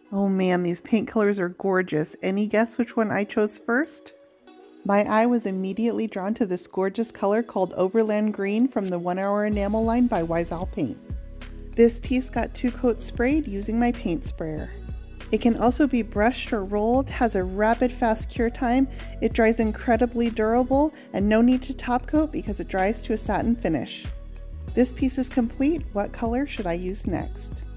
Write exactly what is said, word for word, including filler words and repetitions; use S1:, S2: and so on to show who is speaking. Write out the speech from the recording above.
S1: Oh man, these paint colors are gorgeous. Any guess which one I chose first? My eye was immediately drawn to this gorgeous color called Overland Green from the one hour enamel line by Wiesel Paint. This piece got two coats sprayed using my paint sprayer. It can also be brushed or rolled, has a rapid fast cure time, it dries incredibly durable, and no need to top coat because it dries to a satin finish. This piece is complete. What color should I use next?